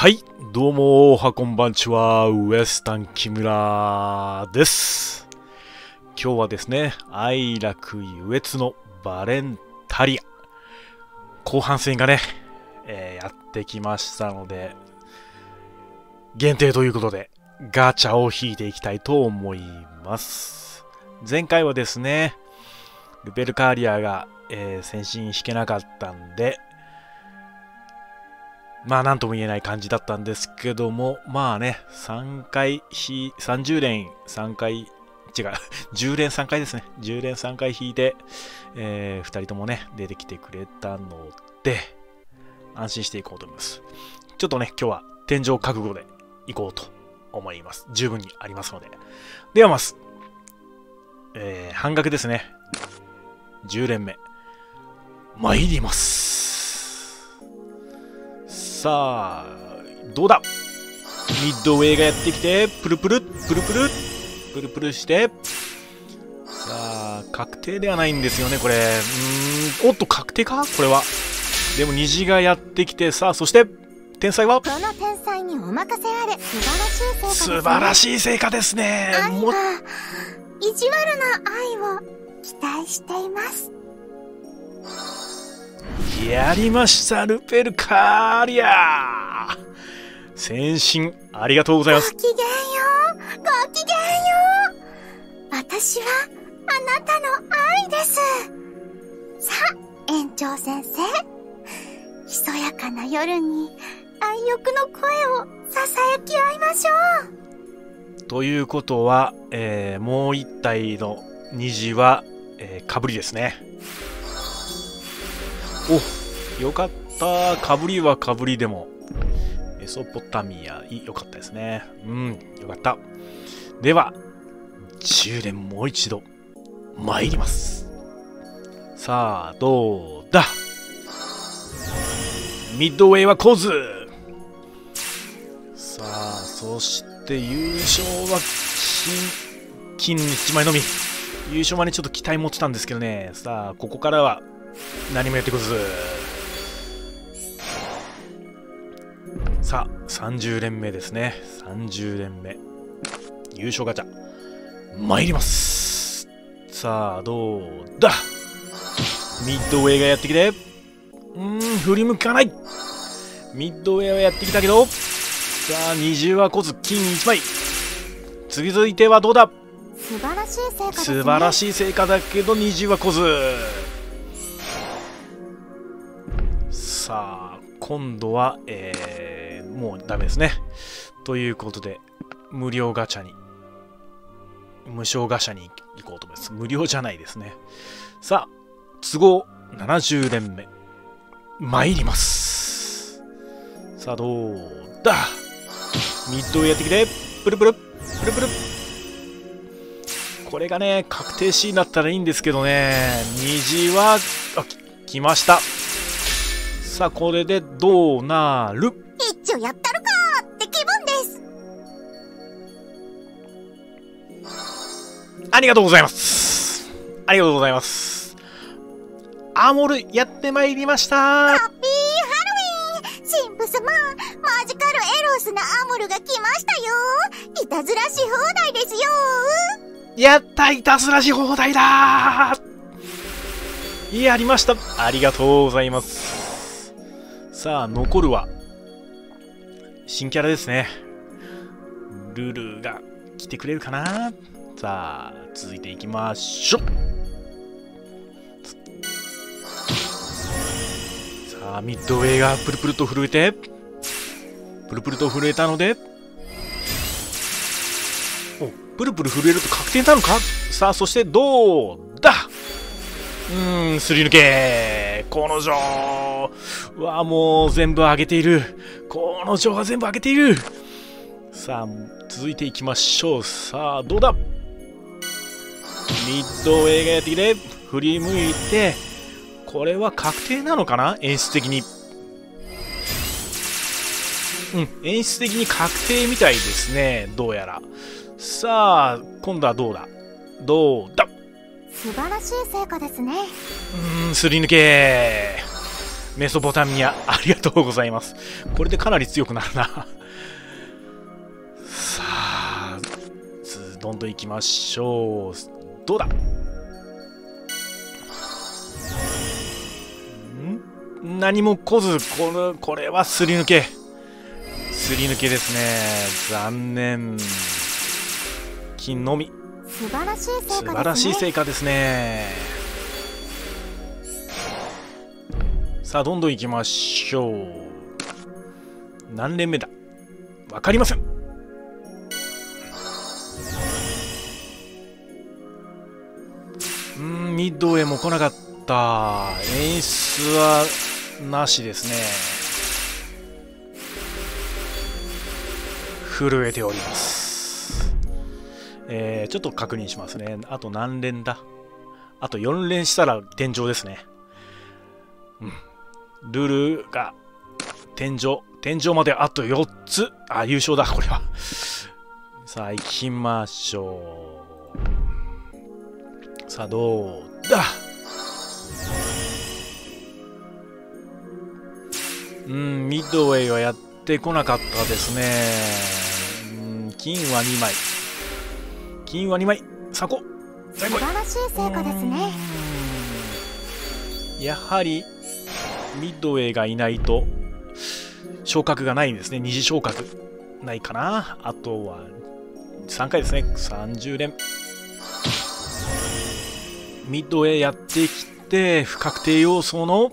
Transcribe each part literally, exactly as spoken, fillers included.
はい、どうも、おはこんばんちは、ウエスタン木村です。今日はですね、愛楽優越のバレンタリア、後半戦がね、えー、やってきましたので、限定ということで、ガチャを引いていきたいと思います。前回はですね、ルベルカーリアが、えー、先進引けなかったんで、まあなんとも言えない感じだったんですけども、まあね、さんかいひ、さんじゅう連さんかい、違う、じゅう連さんかいですね。じゅう連さんかい引いて、えー、ふたりともね、出てきてくれたので、安心していこうと思います。ちょっとね、今日は天井覚悟でいこうと思います。十分にありますので。ではまず、えー、半額ですね。じゅう連目。参ります。さあ、どうだミッドウェイがやってきて、プルプル、プルプル、プルプルして、さあ、確定ではないんですよね、これ。うーん、おっと、確定かこれは。でも、虹がやってきて、さあ、そして、天才はこの天才にお任せあれ。 素晴らしい成果ですね。 素晴らしい成果ですね。愛が、意地悪な愛を期待しています。 やりました、ルペルカーリア先進ありがとうございます。 ごきげんよう、ごきげんよう。私はあなたの愛です。さあ、園長先生、ひそやかな夜に愛欲の声をささやき合いましょう。ということは、えー、もう一体の虹は、えー、かぶりですね。お、よかった。かぶりはかぶりでも。メソポタミア、よかったですね。うん、よかった。では、じゅう連もう一度、参ります。さあ、どうだミッドウェイはコズ。さあ、そして優勝は金、金いちまいのみ。優勝までちょっと期待持ってたんですけどね。さあ、ここからは、何もやってこず。さあ、さんじゅう連目ですね。さんじゅう連目。優勝ガチャ。参ります。さあ、どうだミッドウェイがやってきて。うーん、振り向かない。ミッドウェイはやってきたけど。さあ、にじゅうはこず、金いちまい。続いてはどうだ素晴らしい成果ですね。 素晴らしい成果だけど、にじゅうはこず。さあ、今度は、えー、もうダメですね。ということで、無料ガチャに、無償ガチャに行こうと思います。無料じゃないですね。さあ、都合ななじゅう連目、参ります。さあ、どうだミッドをやってきて、プルプル、プルプル。これがね、確定 C になったらいいんですけどね、虹は、あ、来ました。さあ、これでどうなる？ 一丁やったるかーって気分です。 ありがとうございます。ありがとうございます。アーモルやってまいりました。 ハッピーハロウィーン。神父様、マジカルエロスなアモルが来ましたよ。いたずらし放題ですよ。 やった、いたずらし放題だー。やりました。ありがとうございます。さあ、残るは、新キャラですね。ルルが来てくれるかな。さあ、続いていきましょう。さあ、ミッドウェイがプルプルと震えて、プルプルと震えたので、お、プルプル震えると確定なのか。さあ、そしてどうだうーん、すり抜けこの女うわ、もう全部上げている。この女は全部上げている。さあ、続いていきましょう。さあ、どうだミッドウェイがやってきて、振り向いて、これは確定なのかな演出的に。うん、演出的に確定みたいですね。どうやら。さあ、今度はどうだどうだ素晴らしい成果ですね。 うーん、すり抜けメソポタミア、ありがとうございます。これでかなり強くなるな。さあ、どんどんいきましょう。どうだ。ん何も来ず、これ、これはすり抜け。すり抜けですね。残念。金のみ。 素晴らしい成果ですね。 素晴らしい成果ですね。さあ、どんどんいきましょう。何連目だ。わかりません。うん、ミッドウェイも来なかった。演出はなしですね。震えております。えー、ちょっと確認しますね。あと何連だ。あとよん連したら天井ですね。うん。ルールが天井。天井まであとよっつ。あ、優勝だ、これは。さあ、行きましょう。さあ、どうだ。うん、ミッドウェイはやってこなかったですね。うん、金はにまい。金はにまい。さこ。 素晴らしい成果ですね。 やはり、ミッドウェイがいないと、昇格がないんですね。二次昇格。ないかな。あとは、さんかいですね。さんじゅう連。ミッドウェイやってきて、不確定要素の、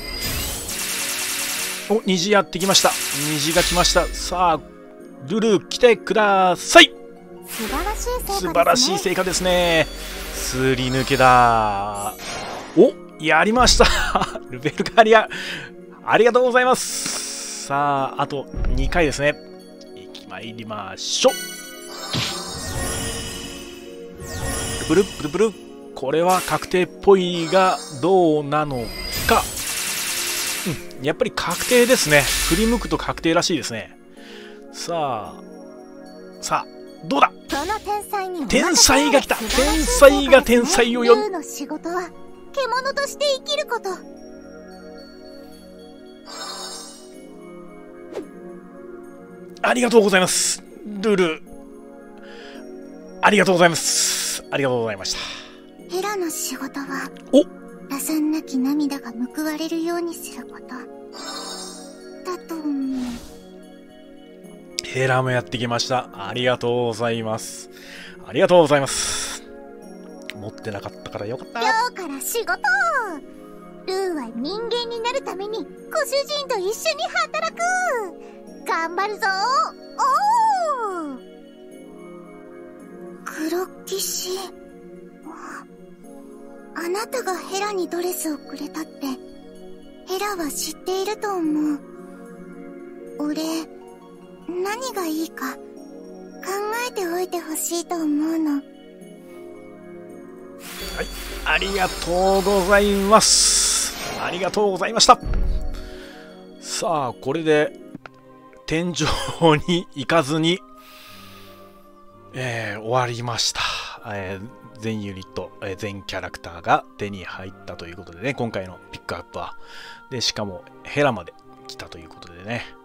お、虹やってきました。虹が来ました。さあ、ルル来てください。 素晴らしい成果ですね。 素晴らしい成果ですね。すり抜けだ。お、やりました。ルベルカリア、ありがとうございます。さあ、あとにかいですね。いきまいりましょう。ブルブルブル。これは確定っぽいがどうなのか。うん、やっぱり確定ですね。振り向くと確定らしいですね。さあ、さあ、どうだ。天才が来た。天才が天才を呼ん。 ルーの仕事は獣として生きること。 ありがとうございます。ルル。ありがとうございます。ありがとうございました。 ヘラの仕事は、 お、 打算なき涙が報われるようにすること。だと思う。 ヘラもやってきました。ありがとうございます。ありがとうございます。持ってなかったからよかった。 今日から仕事。ルーは人間になるためにご主人と一緒に働く。頑張るぞ。おお。黒騎士。あなたがヘラにドレスをくれたって、ヘラは知っていると思う。俺、何がいいか、考えておいてほしいと思うの。はい、 ありがとうございます。ありがとうございました。さあ、これで、天井に行かずに、えー、終わりました。えー全ユニット、えー、全キャラクターが手に入ったということでね、今回のピックアップは。で、しかもヘラまで来たということでね。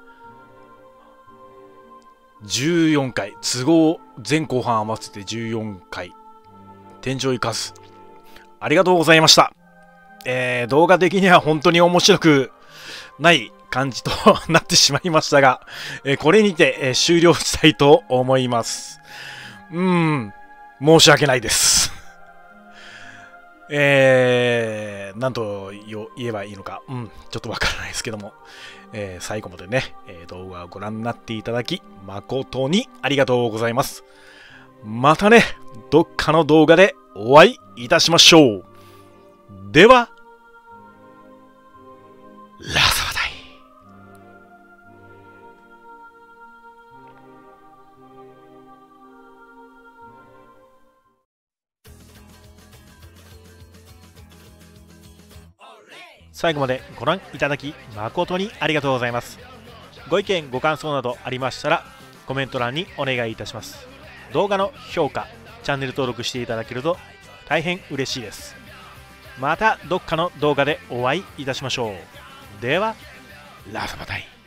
じゅうよんかい、都合前後半合わせてじゅうよんかい、天井行かず。ありがとうございました。えー、動画的には本当に面白くない感じとなってしまいましたが、えー、これにて、えー、終了したいと思います。うーん。申し訳ないです。えー、なんと言えばいいのか、うん、ちょっとわからないですけども、えー、最後までね、えー、動画をご覧になっていただき、誠にありがとうございます。またね、どっかの動画でお会いいたしましょう。では、ラスト。最後までご覧いただき誠にありがとうございます。ご意見ご感想などありましたらコメント欄にお願いいたします。動画の評価、チャンネル登録していただけると大変嬉しいです。またどっかの動画でお会いいたしましょう。 ではラスボタイ。